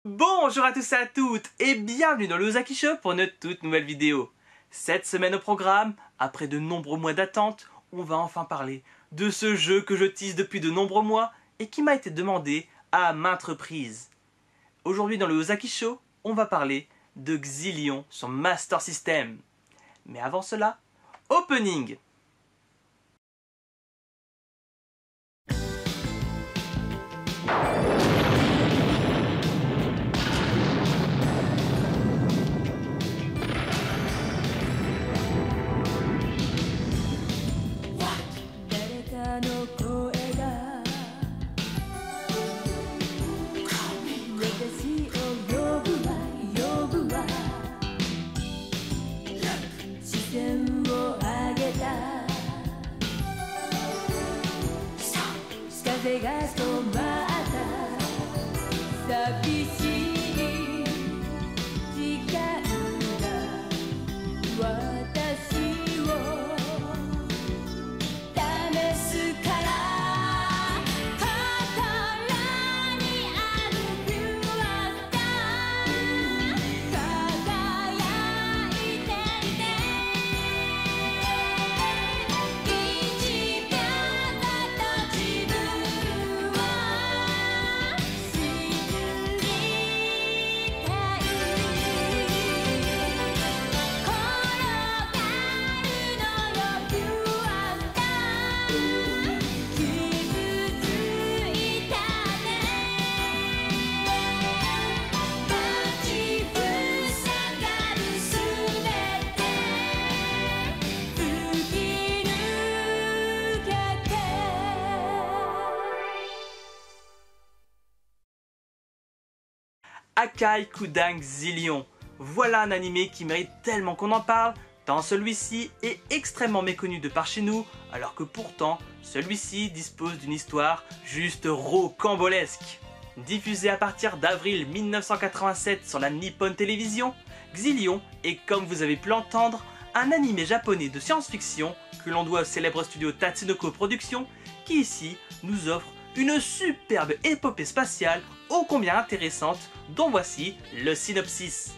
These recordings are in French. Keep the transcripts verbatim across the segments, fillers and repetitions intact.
Bonjour à tous et à toutes et bienvenue dans le Ozaki Show pour notre toute nouvelle vidéo. Cette semaine au programme, après de nombreux mois d'attente, on va enfin parler de ce jeu que je tease depuis de nombreux mois et qui m'a été demandé à maintes reprises. Aujourd'hui dans le Ozaki Show, on va parler de Xillion sur Master System. Mais avant cela, opening! Akai Kudang Xillion. Voilà un animé qui mérite tellement qu'on en parle, tant celui-ci est extrêmement méconnu de par chez nous, alors que pourtant, celui-ci dispose d'une histoire juste rocambolesque. Diffusé à partir d'avril mille neuf cent quatre-vingt-sept sur la Nippon Télévision, Xillion est, comme vous avez pu l'entendre, un animé japonais de science-fiction que l'on doit au célèbre studio Tatsunoko Productions, qui ici nous offre une superbe épopée spatiale ô combien intéressante, dont voici le synopsis.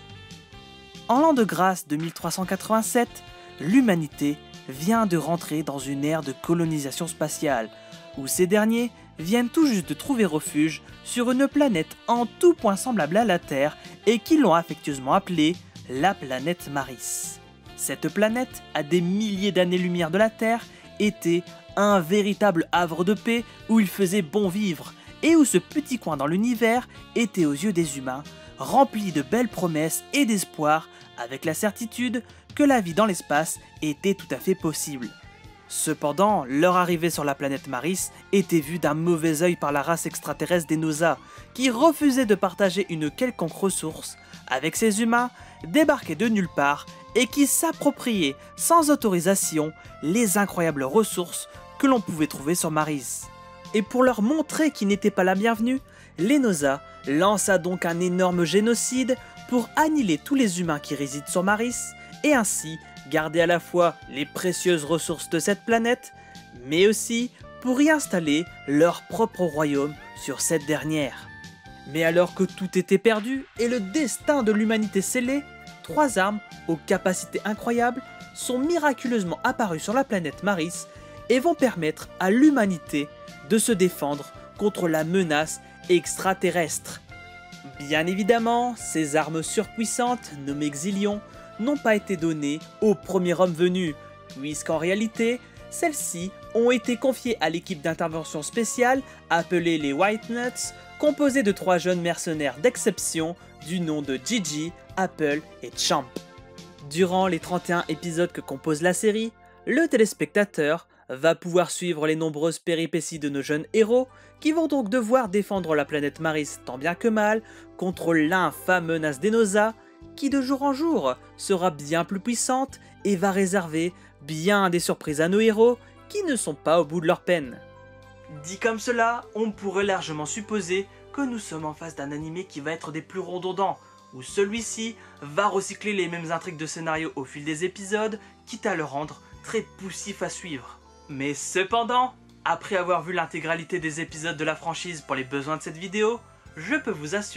En l'an de grâce de mille trois cent quatre-vingt-sept, l'humanité vient de rentrer dans une ère de colonisation spatiale, où ces derniers viennent tout juste de trouver refuge sur une planète en tout point semblable à la Terre et qu'ils l'ont affectueusement appelée la planète Maris. Cette planète, à des milliers d'années-lumière de la Terre, était un véritable havre de paix où il faisait bon vivre et où ce petit coin dans l'univers était aux yeux des humains rempli de belles promesses et d'espoir, avec la certitude que la vie dans l'espace était tout à fait possible. Cependant, leur arrivée sur la planète Maris était vue d'un mauvais œil par la race extraterrestre des Noza, qui refusait de partager une quelconque ressource avec ces humains débarqués de nulle part et qui s'appropriaient sans autorisation les incroyables ressources que l'on pouvait trouver sur Maris. Et pour leur montrer qu'ils n'étaient pas la bienvenue, les Noza lança donc un énorme génocide pour annihiler tous les humains qui résident sur Maris et ainsi garder à la fois les précieuses ressources de cette planète, mais aussi pour y installer leur propre royaume sur cette dernière. Mais alors que tout était perdu et le destin de l'humanité scellé, trois armes aux capacités incroyables sont miraculeusement apparues sur la planète Maris et vont permettre à l'humanité de se défendre contre la menace extraterrestre. Bien évidemment, ces armes surpuissantes, nommées Xillion, n'ont pas été données au premier homme venu, puisqu'en réalité, celles-ci ont été confiées à l'équipe d'intervention spéciale appelée les White Nuts, composée de trois jeunes mercenaires d'exception du nom de Gigi, Apple et Champ. Durant les trente et un épisodes que compose la série, le téléspectateur va pouvoir suivre les nombreuses péripéties de nos jeunes héros qui vont donc devoir défendre la planète Maris tant bien que mal contre l'infâme menace des Noza qui de jour en jour sera bien plus puissante et va réserver bien des surprises à nos héros qui ne sont pas au bout de leur peine. Dit comme cela, on pourrait largement supposer que nous sommes en face d'un animé qui va être des plus redondants, où celui-ci va recycler les mêmes intrigues de scénario au fil des épisodes, quitte à le rendre très poussif à suivre. Mais cependant, après avoir vu l'intégralité des épisodes de la franchise pour les besoins de cette vidéo, je peux vous assurer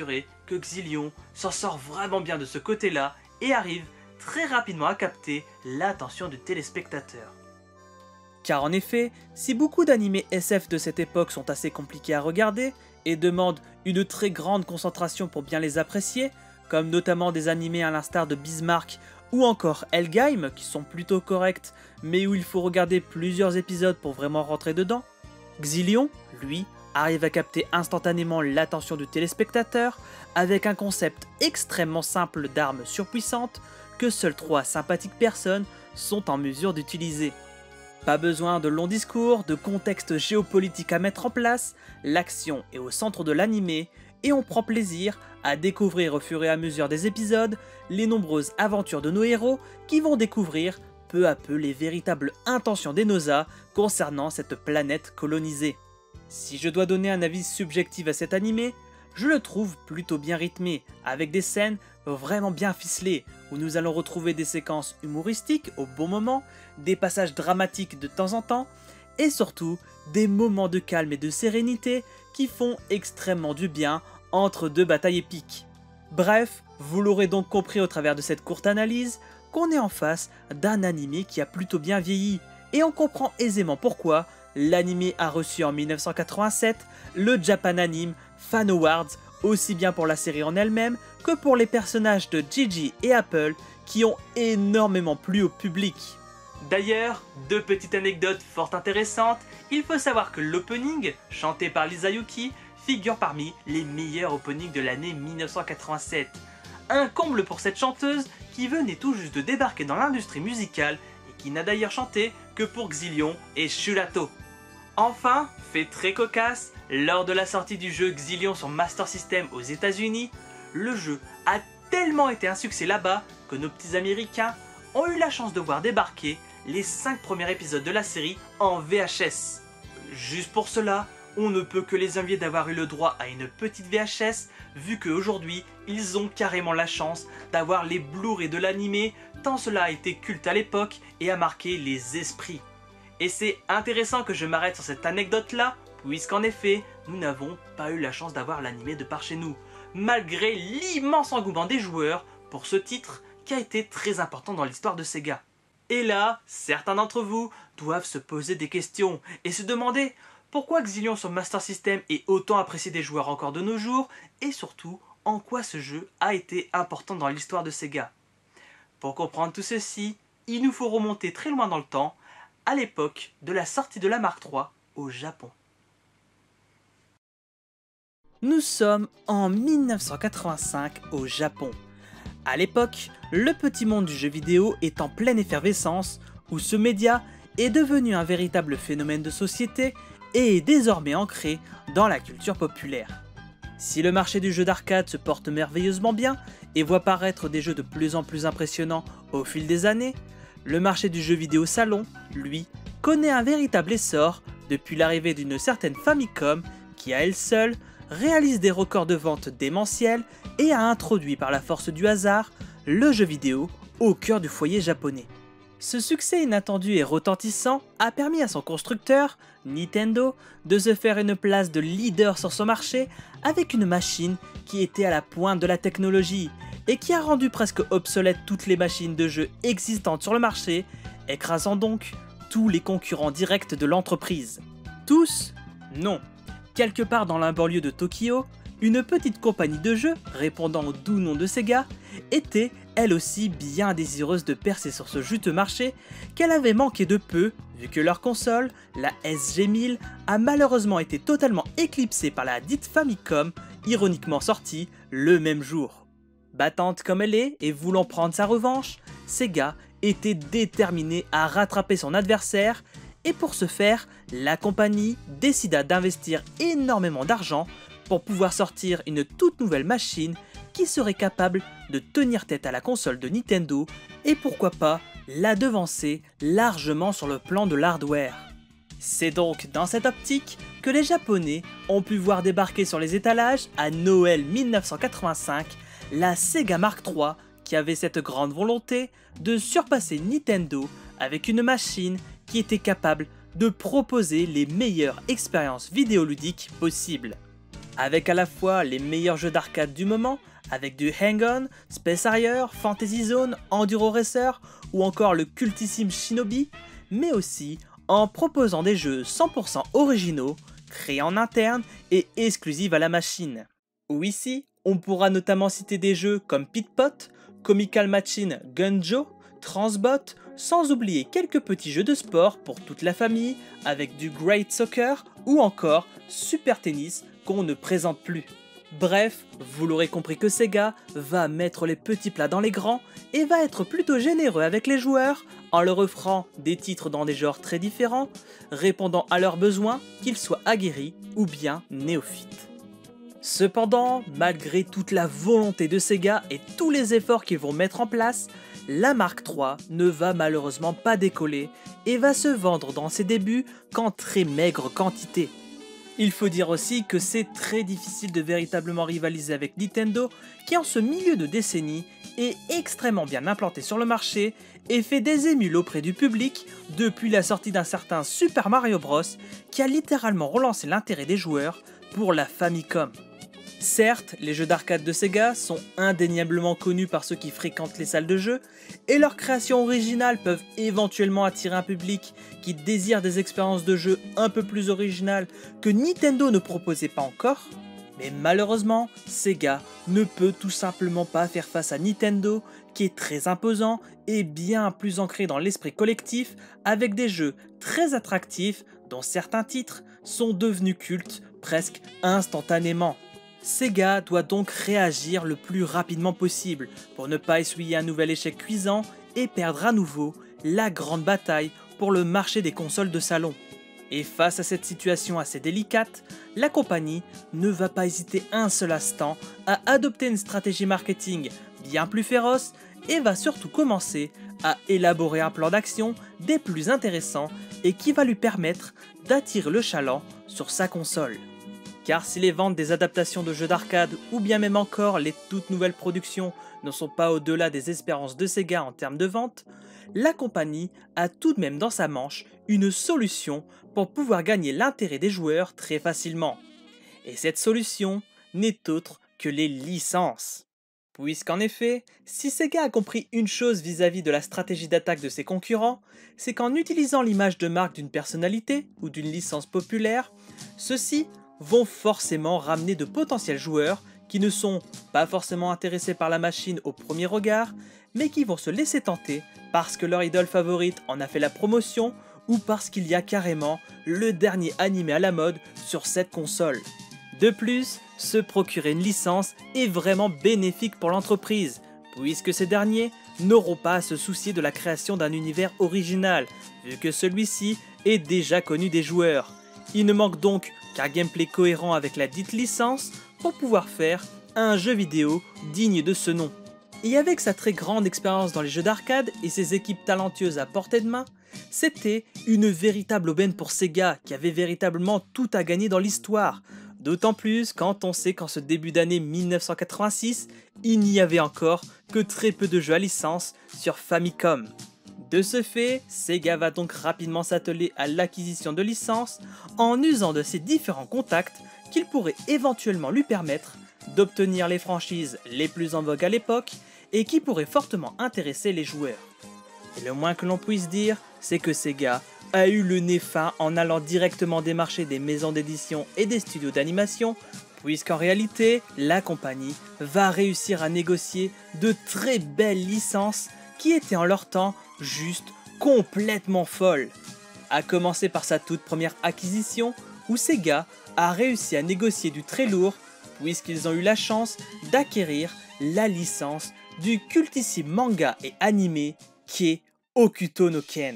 que Xilion s'en sort vraiment bien de ce côté-là et arrive très rapidement à capter l'attention du téléspectateur. Car en effet, si beaucoup d'animés S F de cette époque sont assez compliqués à regarder et demandent une très grande concentration pour bien les apprécier, comme notamment des animés à l'instar de Bismarck ou encore Helgheim qui sont plutôt corrects mais où il faut regarder plusieurs épisodes pour vraiment rentrer dedans, Xilion, lui, arrive à capter instantanément l'attention du téléspectateur avec un concept extrêmement simple d'armes surpuissantes que seules trois sympathiques personnes sont en mesure d'utiliser. Pas besoin de longs discours, de contexte géopolitique à mettre en place, l'action est au centre de l'animé et on prend plaisir à découvrir au fur et à mesure des épisodes les nombreuses aventures de nos héros qui vont découvrir peu à peu les véritables intentions des Nausas concernant cette planète colonisée. Si je dois donner un avis subjectif à cet animé, je le trouve plutôt bien rythmé, avec des scènes vraiment bien ficelées, où nous allons retrouver des séquences humoristiques au bon moment, des passages dramatiques de temps en temps, et surtout des moments de calme et de sérénité qui font extrêmement du bien entre deux batailles épiques. Bref, vous l'aurez donc compris au travers de cette courte analyse, qu'on est en face d'un animé qui a plutôt bien vieilli, et on comprend aisément pourquoi l'animé a reçu en mille neuf cent quatre-vingt-sept le Japan Anime Fan Awards, aussi bien pour la série en elle-même que pour les personnages de Gigi et Apple qui ont énormément plu au public. D'ailleurs, deux petites anecdotes fort intéressantes, il faut savoir que l'opening, chanté par Lisa Yuki, figure parmi les meilleurs openings de l'année mille neuf cent quatre-vingt-sept. Un comble pour cette chanteuse qui venait tout juste de débarquer dans l'industrie musicale et qui n'a d'ailleurs chanté que pour Xilion et Shurato. Enfin, fait très cocasse, lors de la sortie du jeu Xilion sur Master System aux États-Unis, le jeu a tellement été un succès là-bas que nos petits américains ont eu la chance de voir débarquer les cinq premiers épisodes de la série en V H S. Juste pour cela, on ne peut que les envier d'avoir eu le droit à une petite V H S, vu qu'aujourd'hui, ils ont carrément la chance d'avoir les Blu-ray de l'animé, tant cela a été culte à l'époque et a marqué les esprits. Et c'est intéressant que je m'arrête sur cette anecdote-là, puisqu'en effet, nous n'avons pas eu la chance d'avoir l'animé de par chez nous, malgré l'immense engouement des joueurs pour ce titre qui a été très important dans l'histoire de Sega. Et là, certains d'entre vous doivent se poser des questions et se demander pourquoi Xilion sur Master System est autant apprécié des joueurs encore de nos jours, et surtout, en quoi ce jeu a été important dans l'histoire de Sega. Pour comprendre tout ceci, il nous faut remonter très loin dans le temps, à l'époque de la sortie de la Mark trois au Japon. Nous sommes en mille neuf cent quatre-vingt-cinq au Japon. À l'époque, le petit monde du jeu vidéo est en pleine effervescence, où ce média est devenu un véritable phénomène de société et est désormais ancré dans la culture populaire. Si le marché du jeu d'arcade se porte merveilleusement bien et voit paraître des jeux de plus en plus impressionnants au fil des années, le marché du jeu vidéo salon, lui, connaît un véritable essor depuis l'arrivée d'une certaine Famicom qui, à elle seule, réalise des records de vente démentiels et a introduit par la force du hasard le jeu vidéo au cœur du foyer japonais. Ce succès inattendu et retentissant a permis à son constructeur, Nintendo, de se faire une place de leader sur son marché avec une machine qui était à la pointe de la technologie et qui a rendu presque obsolètes toutes les machines de jeux existantes sur le marché, écrasant donc tous les concurrents directs de l'entreprise. Tous? Non. Quelque part dans la banlieue de Tokyo, une petite compagnie de jeux, répondant au doux nom de Sega, était elle aussi bien désireuse de percer sur ce juteux marché qu'elle avait manqué de peu, vu que leur console, la S G mille, a malheureusement été totalement éclipsée par la dite Famicom, ironiquement sortie le même jour. Battante comme elle est et voulant prendre sa revanche, Sega était déterminée à rattraper son adversaire, et pour ce faire, la compagnie décida d'investir énormément d'argent pour pouvoir sortir une toute nouvelle machine qui serait capable de tenir tête à la console de Nintendo et pourquoi pas la devancer largement sur le plan de l'hardware. C'est donc dans cette optique que les Japonais ont pu voir débarquer sur les étalages à Noël mille neuf cent quatre-vingt-cinq la Sega Mark trois qui avait cette grande volonté de surpasser Nintendo avec une machine qui était capable de proposer les meilleures expériences vidéoludiques possibles. avec à la fois les meilleurs jeux d'arcade du moment, avec du Hang-On, Space Harrier, Fantasy Zone, Enduro Racer ou encore le cultissime Shinobi, mais aussi en proposant des jeux cent pour cent originaux, créés en interne et exclusifs à la machine. Ou ici, on pourra notamment citer des jeux comme Pit-Pot, Comical Machine Gunjo, Transbot, sans oublier quelques petits jeux de sport pour toute la famille avec du Great Soccer ou encore Super Tennis qu'on ne présente plus. Bref, vous l'aurez compris que Sega va mettre les petits plats dans les grands et va être plutôt généreux avec les joueurs en leur offrant des titres dans des genres très différents, répondant à leurs besoins, qu'ils soient aguerris ou bien néophytes. Cependant, malgré toute la volonté de Sega et tous les efforts qu'ils vont mettre en place, la Mark trois ne va malheureusement pas décoller et va se vendre dans ses débuts qu'en très maigre quantité. Il faut dire aussi que c'est très difficile de véritablement rivaliser avec Nintendo qui en ce milieu de décennie est extrêmement bien implanté sur le marché et fait des émules auprès du public depuis la sortie d'un certain Super Mario Bros qui a littéralement relancé l'intérêt des joueurs pour la Famicom. Certes, les jeux d'arcade de Sega sont indéniablement connus par ceux qui fréquentent les salles de jeu, et leurs créations originales peuvent éventuellement attirer un public qui désire des expériences de jeu un peu plus originales que Nintendo ne proposait pas encore, mais malheureusement, Sega ne peut tout simplement pas faire face à Nintendo qui est très imposant et bien plus ancré dans l'esprit collectif avec des jeux très attractifs dont certains titres sont devenus cultes presque instantanément. Sega doit donc réagir le plus rapidement possible pour ne pas essuyer un nouvel échec cuisant et perdre à nouveau la grande bataille pour le marché des consoles de salon. Et face à cette situation assez délicate, la compagnie ne va pas hésiter un seul instant à adopter une stratégie marketing bien plus féroce et va surtout commencer à élaborer un plan d'action des plus intéressants et qui va lui permettre d'attirer le chaland sur sa console. Car si les ventes des adaptations de jeux d'arcade ou bien même encore les toutes nouvelles productions ne sont pas au-delà des espérances de Sega en termes de vente, la compagnie a tout de même dans sa manche une solution pour pouvoir gagner l'intérêt des joueurs très facilement. Et cette solution n'est autre que les licences. Puisqu'en effet, si Sega a compris une chose vis-à-vis de la stratégie d'attaque de ses concurrents, c'est qu'en utilisant l'image de marque d'une personnalité ou d'une licence populaire, ceux-ci vont forcément ramener de potentiels joueurs qui ne sont pas forcément intéressés par la machine au premier regard, mais qui vont se laisser tenter parce que leur idole favorite en a fait la promotion ou parce qu'il y a carrément le dernier animé à la mode sur cette console. De plus, se procurer une licence est vraiment bénéfique pour l'entreprise, puisque ces derniers n'auront pas à se soucier de la création d'un univers original, vu que celui-ci est déjà connu des joueurs. Il ne manque donc qu'un gameplay cohérent avec la dite licence pour pouvoir faire un jeu vidéo digne de ce nom. Et avec sa très grande expérience dans les jeux d'arcade et ses équipes talentueuses à portée de main, c'était une véritable aubaine pour Sega qui avait véritablement tout à gagner dans l'histoire. D'autant plus quand on sait qu'en ce début d'année mille neuf cent quatre-vingt-six, il n'y avait encore que très peu de jeux à licence sur Famicom. De ce fait, Sega va donc rapidement s'atteler à l'acquisition de licences en usant de ses différents contacts qu'il pourrait éventuellement lui permettre d'obtenir les franchises les plus en vogue à l'époque et qui pourraient fortement intéresser les joueurs. Et le moins que l'on puisse dire, c'est que Sega a eu le nez fin en allant directement démarcher des maisons d'édition et des studios d'animation, puisqu'en réalité, la compagnie va réussir à négocier de très belles licences qui étaient en leur temps juste complètement folles. À commencer par sa toute première acquisition, où Sega a réussi à négocier du très lourd, puisqu'ils ont eu la chance d'acquérir la licence du cultissime manga et animé qui est Hokuto no Ken.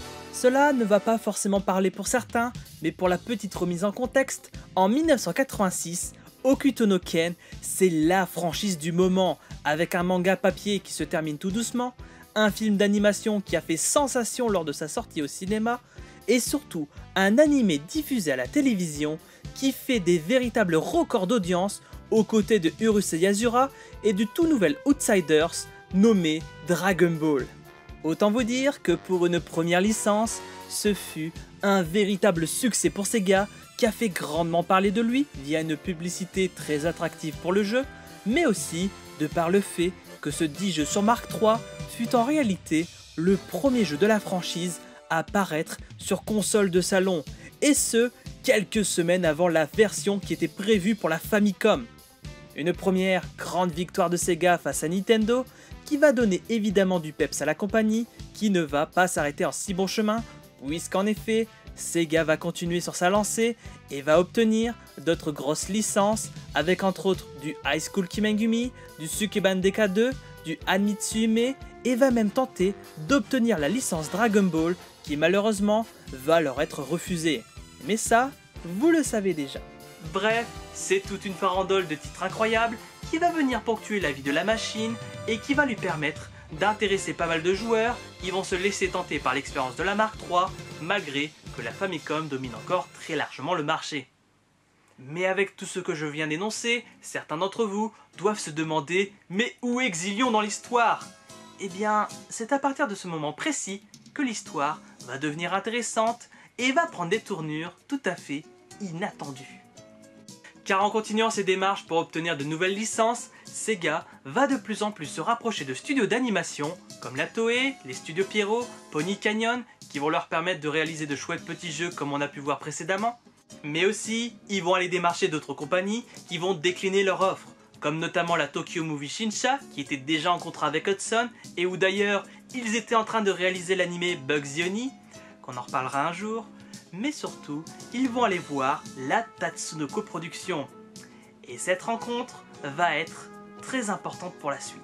Cela ne va pas forcément parler pour certains, mais pour la petite remise en contexte, en mille neuf cent quatre-vingt-six, Hokuto no Ken, c'est la franchise du moment, avec un manga papier qui se termine tout doucement, un film d'animation qui a fait sensation lors de sa sortie au cinéma, et surtout un animé diffusé à la télévision qui fait des véritables records d'audience aux côtés de Urusei Yatsura et du tout nouvel Outsiders nommé Dragon Ball. Autant vous dire que pour une première licence, ce fut un véritable succès pour Sega qui a fait grandement parler de lui via une publicité très attractive pour le jeu, mais aussi de par le fait que ce dit jeu sur Mark trois fut en réalité le premier jeu de la franchise à apparaître sur console de salon, et ce, quelques semaines avant la version qui était prévue pour la Famicom. Une première grande victoire de Sega face à Nintendo, qui va donner évidemment du peps à la compagnie, qui ne va pas s'arrêter en si bon chemin, puisqu'en effet, Sega va continuer sur sa lancée et va obtenir d'autres grosses licences, avec entre autres du High School Kimengumi, du Sukeban D K deux, du Anmitsu Yume, et va même tenter d'obtenir la licence Dragon Ball, qui malheureusement va leur être refusée. Mais ça, vous le savez déjà. Bref, c'est toute une farandole de titres incroyables qui va venir ponctuer la vie de la machine et qui va lui permettre d'intéresser pas mal de joueurs qui vont se laisser tenter par l'expérience de la Mark trois, malgré que la Famicom domine encore très largement le marché. Mais avec tout ce que je viens d'énoncer, certains d'entre vous doivent se demander « Mais où est Xillion dans l'histoire ?» Eh bien, c'est à partir de ce moment précis que l'histoire va devenir intéressante et va prendre des tournures tout à fait inattendues. Car en continuant ses démarches pour obtenir de nouvelles licences, Sega va de plus en plus se rapprocher de studios d'animation comme la Toei, les studios Pierrot, Pony Canyon, qui vont leur permettre de réaliser de chouettes petits jeux comme on a pu voir précédemment. Mais aussi, ils vont aller démarcher d'autres compagnies qui vont décliner leur offre, comme notamment la Tokyo Movie Shinsha, qui était déjà en contrat avec Hudson, et où d'ailleurs ils étaient en train de réaliser l'anime Bugs Bunny, qu'on en reparlera un jour. Mais surtout, ils vont aller voir la Tatsunoko Production. Et cette rencontre va être très importante pour la suite.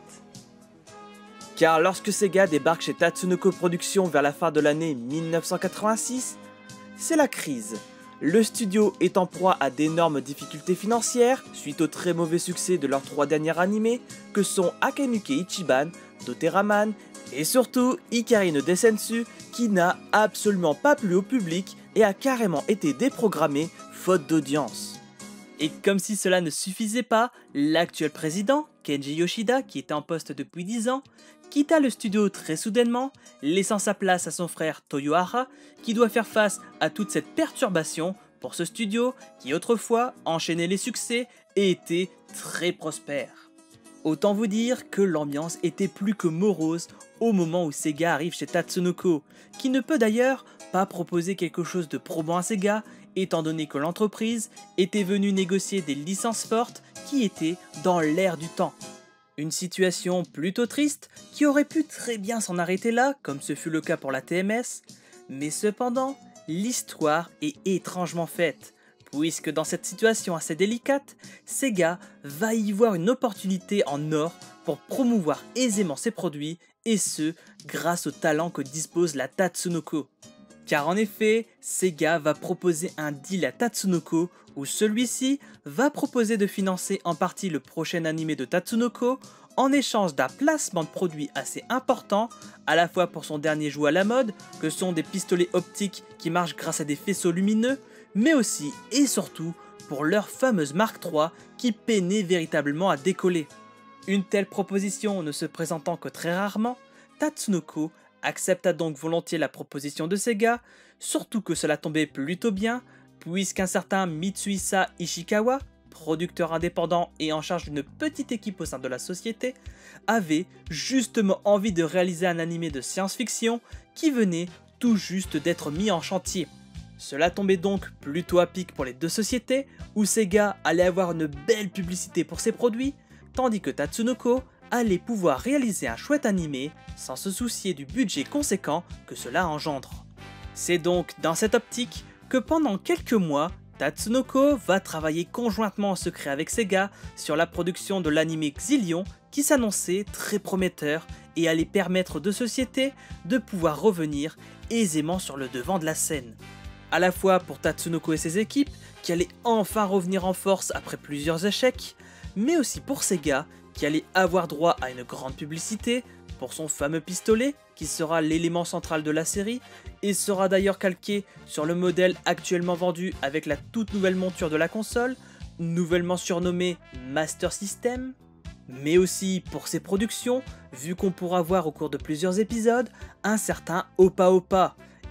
Car lorsque Sega débarque chez Tatsunoko Production vers la fin de l'année mille neuf cent quatre-vingt-six, c'est la crise. Le studio est en proie à d'énormes difficultés financières suite au très mauvais succès de leurs trois derniers animés que sont Akenuke Ichiban, Doteraman et surtout Ikari no Densetsu, qui n'a absolument pas plu au public et a carrément été déprogrammé faute d'audience. Et comme si cela ne suffisait pas, l'actuel président, Kenji Yoshida, qui était en poste depuis dix ans, quitta le studio très soudainement, laissant sa place à son frère Toyohara, qui doit faire face à toute cette perturbation pour ce studio qui autrefois enchaînait les succès et était très prospère. Autant vous dire que l'ambiance était plus que morose au moment où Sega arrive chez Tatsunoko, qui ne peut d'ailleurs pas proposer quelque chose de probant à Sega, étant donné que l'entreprise était venue négocier des licences fortes qui étaient dans l'air du temps. Une situation plutôt triste qui aurait pu très bien s'en arrêter là, comme ce fut le cas pour la T M S, mais cependant, l'histoire est étrangement faite, puisque dans cette situation assez délicate, Sega va y voir une opportunité en or pour promouvoir aisément ses produits, et ce, grâce au talent que dispose la Tatsunoko. Car en effet, Sega va proposer un deal à Tatsunoko où celui-ci va proposer de financer en partie le prochain animé de Tatsunoko en échange d'un placement de produits assez important, à la fois pour son dernier jouet à la mode, que sont des pistolets optiques qui marchent grâce à des faisceaux lumineux, mais aussi et surtout pour leur fameuse Mark trois qui peinait véritablement à décoller. Une telle proposition ne se présentant que très rarement, Tatsunoko accepta donc volontiers la proposition de Sega, surtout que cela tombait plutôt bien, puisqu'un certain Mitsuhisa Ishikawa, producteur indépendant et en charge d'une petite équipe au sein de la société, avait justement envie de réaliser un animé de science-fiction qui venait tout juste d'être mis en chantier. Cela tombait donc plutôt à pic pour les deux sociétés, où Sega allait avoir une belle publicité pour ses produits, tandis que Tatsunoko allait pouvoir réaliser un chouette animé sans se soucier du budget conséquent que cela engendre. C'est donc dans cette optique que pendant quelques mois, Tatsunoko va travailler conjointement en secret avec Sega sur la production de l'anime Xillion qui s'annonçait très prometteur et allait permettre aux deux sociétés de pouvoir revenir aisément sur le devant de la scène. À la fois pour Tatsunoko et ses équipes qui allaient enfin revenir en force après plusieurs échecs, mais aussi pour Sega qui allait avoir droit à une grande publicité pour son fameux pistolet qui sera l'élément central de la série et sera d'ailleurs calqué sur le modèle actuellement vendu avec la toute nouvelle monture de la console, nouvellement surnommée Master System, mais aussi pour ses productions, vu qu'on pourra voir au cours de plusieurs épisodes un certain Opa Opa,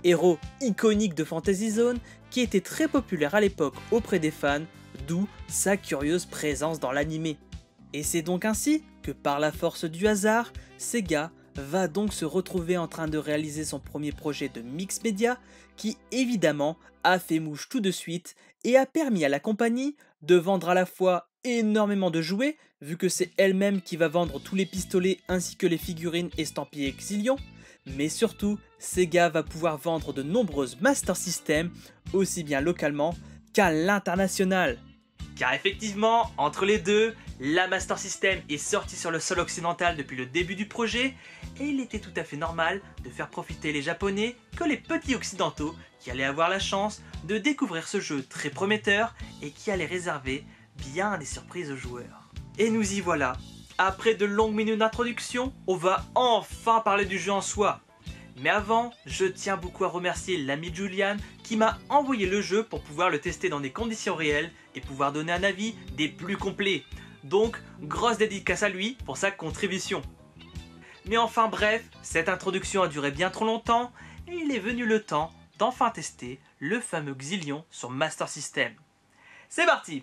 héros iconique de Fantasy Zone qui était très populaire à l'époque auprès des fans, d'où sa curieuse présence dans l'anime. Et c'est donc ainsi que par la force du hasard, Sega va donc se retrouver en train de réaliser son premier projet de mix media qui évidemment a fait mouche tout de suite et a permis à la compagnie de vendre à la fois énormément de jouets, vu que c'est elle-même qui va vendre tous les pistolets ainsi que les figurines estampillées Xillion, mais surtout Sega va pouvoir vendre de nombreuses Master System, aussi bien localement qu'à l'international. Car effectivement, entre les deux, la Master System est sortie sur le sol occidental depuis le début du projet, et il était tout à fait normal de faire profiter les Japonais que les petits occidentaux qui allaient avoir la chance de découvrir ce jeu très prometteur et qui allait réserver bien des surprises aux joueurs. Et nous y voilà. Après de longues minutes d'introduction, on va enfin parler du jeu en soi. Mais avant, je tiens beaucoup à remercier l'ami Julian qui m'a envoyé le jeu pour pouvoir le tester dans des conditions réelles et pouvoir donner un avis des plus complets. Donc, grosse dédicace à lui pour sa contribution. Mais enfin bref, cette introduction a duré bien trop longtemps et il est venu le temps d'enfin tester le fameux Xillion sur Master System. C'est parti!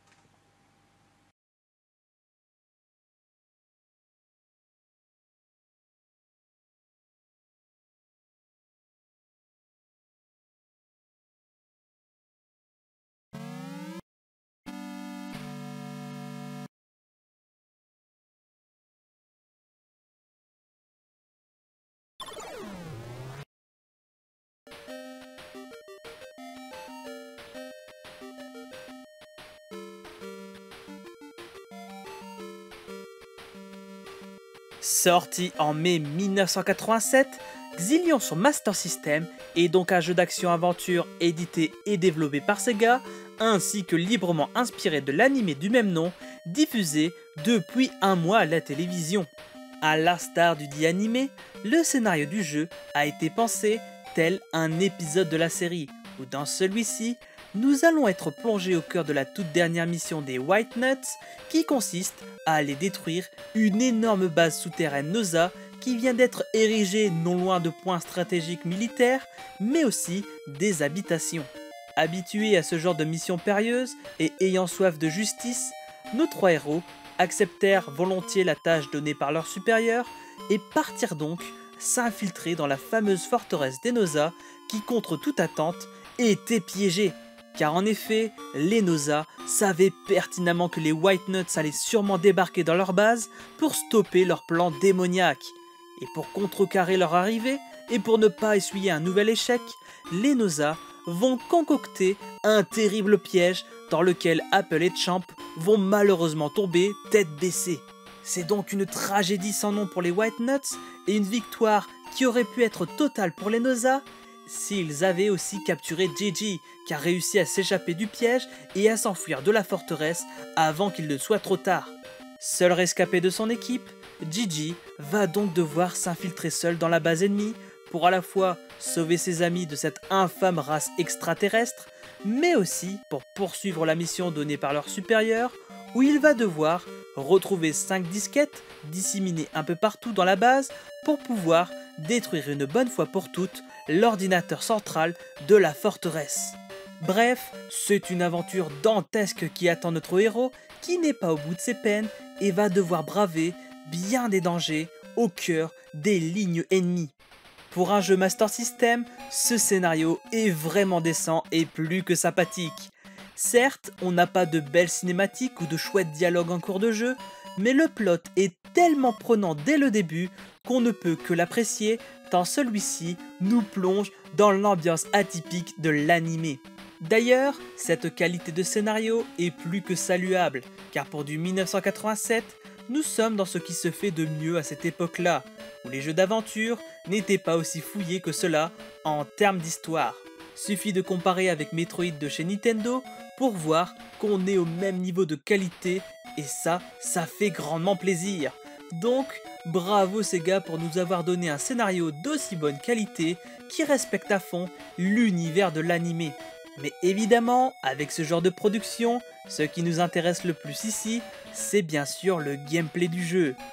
Sorti en mai mille neuf cent quatre-vingt-sept, Xillion sur Master System est donc un jeu d'action-aventure édité et développé par Sega, ainsi que librement inspiré de l'anime du même nom, diffusé depuis un mois à la télévision. À l'instar du dit animé, le scénario du jeu a été pensé tel un épisode de la série, où dans celui-ci, nous allons être plongés au cœur de la toute dernière mission des White Nuts, qui consiste à aller détruire une énorme base souterraine Noza qui vient d'être érigée non loin de points stratégiques militaires, mais aussi des habitations. Habitués à ce genre de mission périlleuse et ayant soif de justice, nos trois héros acceptèrent volontiers la tâche donnée par leurs supérieurs et partirent donc s'infiltrer dans la fameuse forteresse des Noza qui, contre toute attente, était piégée. Car en effet, les Noza savaient pertinemment que les White Nuts allaient sûrement débarquer dans leur base pour stopper leur plan démoniaque. Et pour contrecarrer leur arrivée, et pour ne pas essuyer un nouvel échec, les Noza vont concocter un terrible piège dans lequel Apple et Champ vont malheureusement tomber tête baissée. C'est donc une tragédie sans nom pour les White Nuts et une victoire qui aurait pu être totale pour les Noza s'ils avaient aussi capturé Gigi, qui a réussi à s'échapper du piège et à s'enfuir de la forteresse avant qu'il ne soit trop tard. Seul rescapé de son équipe, Gigi va donc devoir s'infiltrer seul dans la base ennemie pour à la fois sauver ses amis de cette infâme race extraterrestre, mais aussi pour poursuivre la mission donnée par leur supérieur, où il va devoir retrouver cinq disquettes disséminées un peu partout dans la base pour pouvoir détruire une bonne fois pour toutes l'ordinateur central de la forteresse. Bref, c'est une aventure dantesque qui attend notre héros qui n'est pas au bout de ses peines et va devoir braver bien des dangers au cœur des lignes ennemies. Pour un jeu Master System, ce scénario est vraiment décent et plus que sympathique. Certes, on n'a pas de belles cinématiques ou de chouettes dialogues en cours de jeu, mais le plot est tellement prenant dès le début qu'on ne peut que l'apprécier tant celui-ci nous plonge dans l'ambiance atypique de l'anime. D'ailleurs, cette qualité de scénario est plus que saluable, car pour du mille neuf cent quatre-vingt-sept, nous sommes dans ce qui se fait de mieux à cette époque-là, où les jeux d'aventure n'étaient pas aussi fouillés que cela en termes d'histoire. Suffit de comparer avec Metroid de chez Nintendo pour voir qu'on est au même niveau de qualité, et ça, ça fait grandement plaisir. Donc, bravo Sega pour nous avoir donné un scénario d'aussi bonne qualité qui respecte à fond l'univers de l'anime. Mais évidemment, avec ce genre de production, ce qui nous intéresse le plus ici, c'est bien sûr le gameplay du jeu.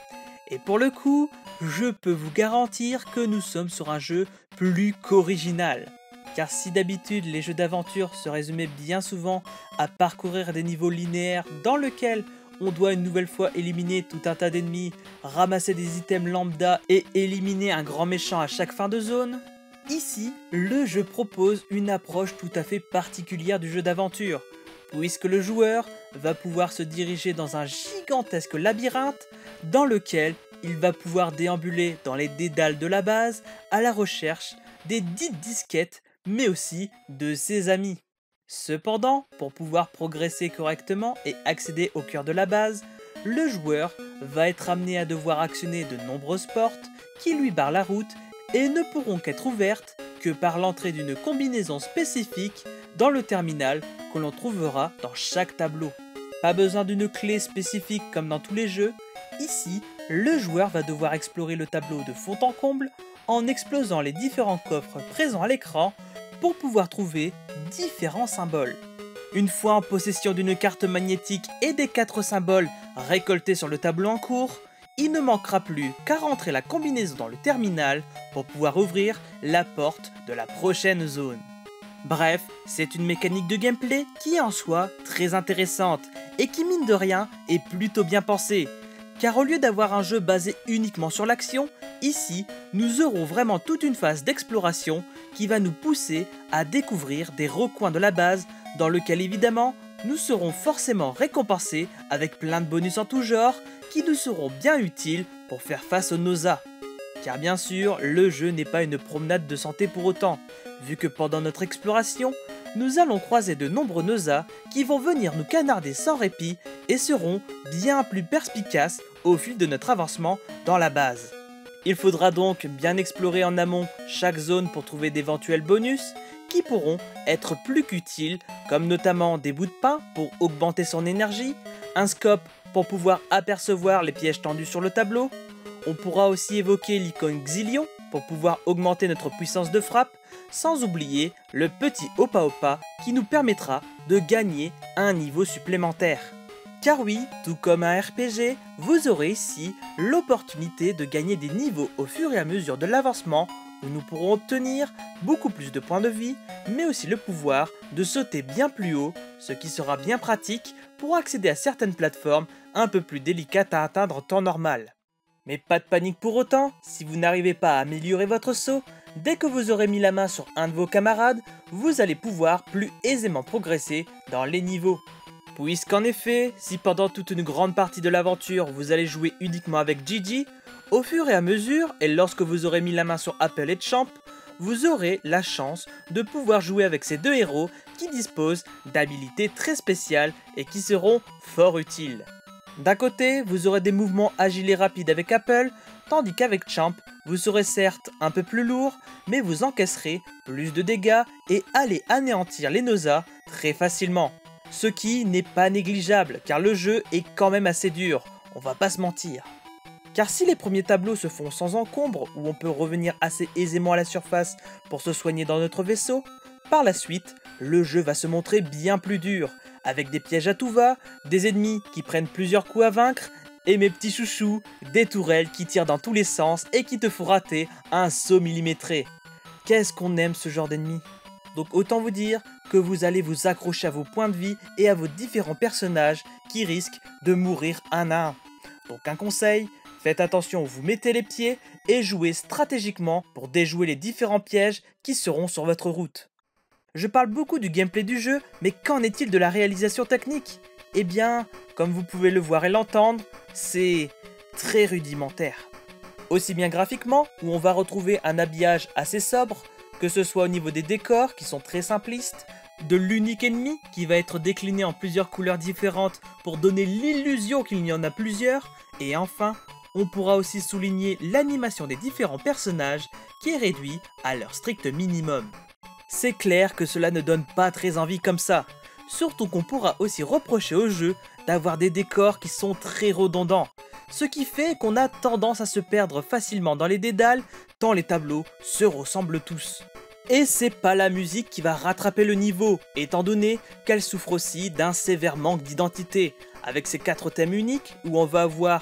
Et pour le coup, je peux vous garantir que nous sommes sur un jeu plus qu'original. Car si d'habitude les jeux d'aventure se résumaient bien souvent à parcourir des niveaux linéaires dans lesquels on doit une nouvelle fois éliminer tout un tas d'ennemis, ramasser des items lambda et éliminer un grand méchant à chaque fin de zone, ici, le jeu propose une approche tout à fait particulière du jeu d'aventure, puisque le joueur va pouvoir se diriger dans un gigantesque labyrinthe dans lequel il va pouvoir déambuler dans les dédales de la base à la recherche des dites disquettes, mais aussi de ses amis. Cependant, pour pouvoir progresser correctement et accéder au cœur de la base, le joueur va être amené à devoir actionner de nombreuses portes qui lui barrent la route et ne pourront qu'être ouvertes que par l'entrée d'une combinaison spécifique dans le terminal que l'on trouvera dans chaque tableau. Pas besoin d'une clé spécifique comme dans tous les jeux, ici, le joueur va devoir explorer le tableau de fond en comble en explosant les différents coffres présents à l'écran pour pouvoir trouver différents symboles. Une fois en possession d'une carte magnétique et des quatre symboles récoltés sur le tableau en cours, il ne manquera plus qu'à rentrer la combinaison dans le terminal pour pouvoir ouvrir la porte de la prochaine zone. Bref, c'est une mécanique de gameplay qui est en soi très intéressante et qui mine de rien est plutôt bien pensée. Car au lieu d'avoir un jeu basé uniquement sur l'action, ici, nous aurons vraiment toute une phase d'exploration qui va nous pousser à découvrir des recoins de la base dans lequel évidemment, nous serons forcément récompensés avec plein de bonus en tout genre qui nous seront bien utiles pour faire face aux nausées. Car bien sûr, le jeu n'est pas une promenade de santé pour autant, vu que pendant notre exploration, nous allons croiser de nombreux nausées qui vont venir nous canarder sans répit et seront bien plus perspicaces au fil de notre avancement dans la base. Il faudra donc bien explorer en amont chaque zone pour trouver d'éventuels bonus qui pourront être plus qu'utiles, comme notamment des bouts de pain pour augmenter son énergie, un scope pour pouvoir apercevoir les pièges tendus sur le tableau. On pourra aussi évoquer l'icône Xilion pour pouvoir augmenter notre puissance de frappe, sans oublier le petit Opa Opa qui nous permettra de gagner un niveau supplémentaire. Car oui, tout comme un R P G, vous aurez ici l'opportunité de gagner des niveaux au fur et à mesure de l'avancement où nous pourrons obtenir beaucoup plus de points de vie, mais aussi le pouvoir de sauter bien plus haut, ce qui sera bien pratique pour accéder à certaines plateformes un peu plus délicates à atteindre en temps normal. Mais pas de panique pour autant, si vous n'arrivez pas à améliorer votre saut, dès que vous aurez mis la main sur un de vos camarades, vous allez pouvoir plus aisément progresser dans les niveaux. Puisqu'en effet, si pendant toute une grande partie de l'aventure vous allez jouer uniquement avec Gigi, au fur et à mesure, et lorsque vous aurez mis la main sur Apple et Champ, vous aurez la chance de pouvoir jouer avec ces deux héros qui disposent d'habilités très spéciales et qui seront fort utiles. D'un côté, vous aurez des mouvements agiles et rapides avec Apple, tandis qu'avec Champ, vous serez certes un peu plus lourd, mais vous encaisserez plus de dégâts et allez anéantir les nausées très facilement. Ce qui n'est pas négligeable, car le jeu est quand même assez dur, on va pas se mentir. Car si les premiers tableaux se font sans encombre, où on peut revenir assez aisément à la surface pour se soigner dans notre vaisseau, par la suite, le jeu va se montrer bien plus dur, avec des pièges à tout va, des ennemis qui prennent plusieurs coups à vaincre, et mes petits chouchous, des tourelles qui tirent dans tous les sens et qui te font rater un saut millimétré. Qu'est-ce qu'on aime ce genre d'ennemis? Donc autant vous dire que vous allez vous accrocher à vos points de vie et à vos différents personnages qui risquent de mourir un à un. Donc un conseil, faites attention où vous mettez les pieds et jouez stratégiquement pour déjouer les différents pièges qui seront sur votre route. Je parle beaucoup du gameplay du jeu, mais qu'en est-il de la réalisation technique? Eh bien, comme vous pouvez le voir et l'entendre, c'est très rudimentaire. Aussi bien graphiquement, où on va retrouver un habillage assez sobre, que ce soit au niveau des décors qui sont très simplistes, de l'unique ennemi qui va être décliné en plusieurs couleurs différentes pour donner l'illusion qu'il y en a plusieurs, et enfin, on pourra aussi souligner l'animation des différents personnages qui est réduit à leur strict minimum. C'est clair que cela ne donne pas très envie comme ça, surtout qu'on pourra aussi reprocher au jeu d'avoir des décors qui sont très redondants, ce qui fait qu'on a tendance à se perdre facilement dans les dédales tant les tableaux se ressemblent tous. Et c'est pas la musique qui va rattraper le niveau, étant donné qu'elle souffre aussi d'un sévère manque d'identité, avec ses quatre thèmes uniques où on va avoir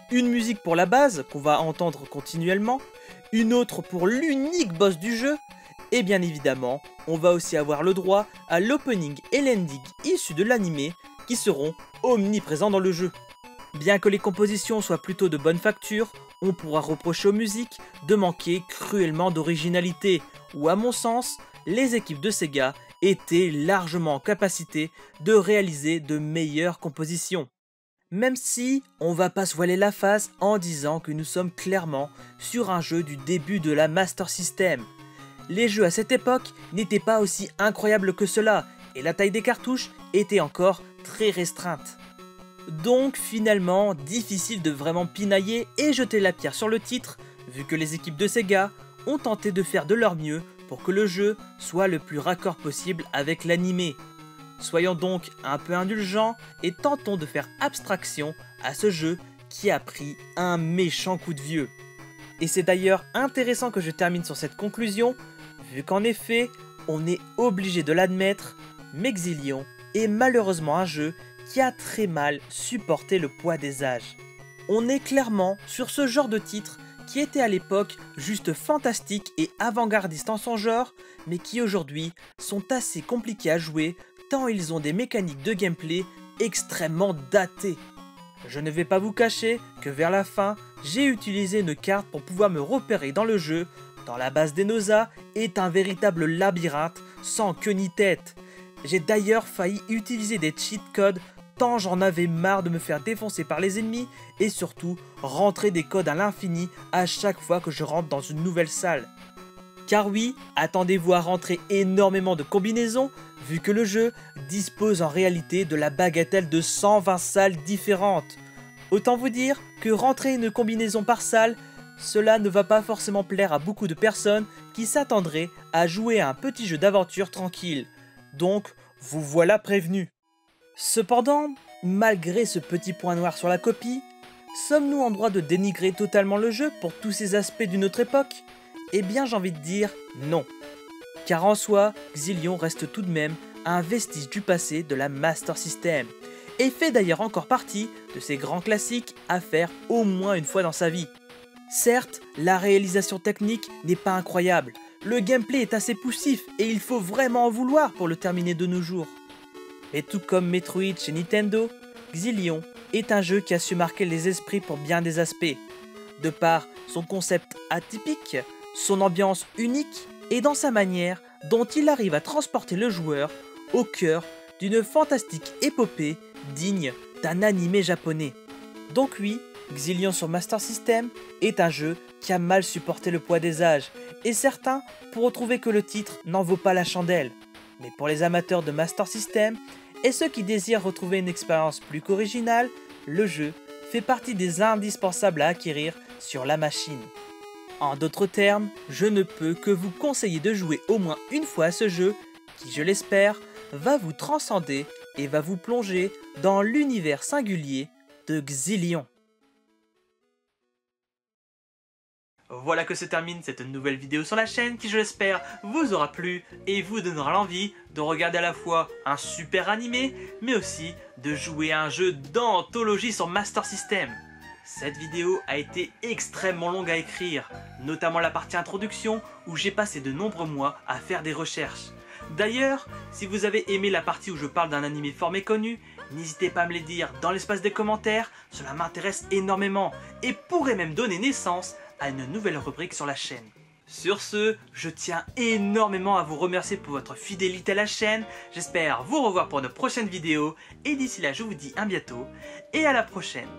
une musique pour la base, qu'on va entendre continuellement, une autre pour l'unique boss du jeu, et bien évidemment, on va aussi avoir le droit à l'opening et l'ending issus de l'anime qui seront omniprésents dans le jeu. Bien que les compositions soient plutôt de bonne facture, on pourra reprocher aux musiques de manquer cruellement d'originalité, où à mon sens, les équipes de Sega étaient largement en capacité de réaliser de meilleures compositions. Même si on va pas se voiler la face en disant que nous sommes clairement sur un jeu du début de la Master System. Les jeux à cette époque n'étaient pas aussi incroyables que cela, et la taille des cartouches était encore très restreinte. Donc finalement, difficile de vraiment pinailler et jeter la pierre sur le titre, vu que les équipes de Sega ont tenté de faire de leur mieux pour que le jeu soit le plus raccord possible avec l'anime. Soyons donc un peu indulgents et tentons de faire abstraction à ce jeu qui a pris un méchant coup de vieux. Et c'est d'ailleurs intéressant que je termine sur cette conclusion, vu qu'en effet, on est obligé de l'admettre, Mexilion est malheureusement un jeu qui a très mal supporté le poids des âges. On est clairement sur ce genre de titre qui était à l'époque juste fantastique et avant-gardiste en son genre, mais qui aujourd'hui sont assez compliqués à jouer tant ils ont des mécaniques de gameplay extrêmement datées. Je ne vais pas vous cacher que vers la fin, j'ai utilisé une carte pour pouvoir me repérer dans le jeu, tant la base d'Enosa est un véritable labyrinthe sans queue ni tête. J'ai d'ailleurs failli utiliser des cheat codes tant j'en avais marre de me faire défoncer par les ennemis et surtout rentrer des codes à l'infini à chaque fois que je rentre dans une nouvelle salle. Car oui, attendez-vous à rentrer énormément de combinaisons vu que le jeu dispose en réalité de la bagatelle de cent vingt salles différentes. Autant vous dire que rentrer une combinaison par salle, cela ne va pas forcément plaire à beaucoup de personnes qui s'attendraient à jouer à un petit jeu d'aventure tranquille. Donc, vous voilà prévenus. Cependant, malgré ce petit point noir sur la copie, sommes-nous en droit de dénigrer totalement le jeu pour tous ces aspects d'une autre époque? Eh bien j'ai envie de dire non. Car en soi, Xilion reste tout de même un vestige du passé de la Master System, et fait d'ailleurs encore partie de ces grands classiques à faire au moins une fois dans sa vie. Certes, la réalisation technique n'est pas incroyable, le gameplay est assez poussif et il faut vraiment en vouloir pour le terminer de nos jours. Mais tout comme Metroid chez Nintendo, Xilion est un jeu qui a su marquer les esprits pour bien des aspects, de par son concept atypique, son ambiance unique et dans sa manière dont il arrive à transporter le joueur au cœur d'une fantastique épopée digne d'un anime japonais. Donc oui, Xilion sur Master System est un jeu qui a mal supporté le poids des âges, et certains pourront trouver que le titre n'en vaut pas la chandelle. Mais pour les amateurs de Master System et ceux qui désirent retrouver une expérience plus qu'originale, le jeu fait partie des indispensables à acquérir sur la machine. En d'autres termes, je ne peux que vous conseiller de jouer au moins une fois à ce jeu qui, je l'espère, va vous transcender et va vous plonger dans l'univers singulier de Xilion. Voilà que se termine cette nouvelle vidéo sur la chaîne qui, je l'espère, vous aura plu et vous donnera l'envie de regarder à la fois un super animé, mais aussi de jouer à un jeu d'anthologie sur Master System. Cette vidéo a été extrêmement longue à écrire, notamment la partie introduction où j'ai passé de nombreux mois à faire des recherches. D'ailleurs, si vous avez aimé la partie où je parle d'un animé fort méconnu, n'hésitez pas à me les dire dans l'espace des commentaires, cela m'intéresse énormément et pourrait même donner naissance à une nouvelle rubrique sur la chaîne. Sur ce, je tiens énormément à vous remercier pour votre fidélité à la chaîne, j'espère vous revoir pour une prochaine vidéo et d'ici là je vous dis à bientôt et à la prochaine.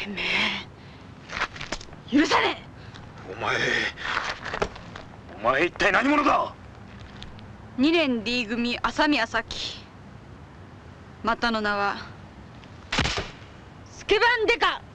てめえ許さねえ。 お前お前一体何者だ。 にねん D 組朝宮咲、またの名はスケバンデカ。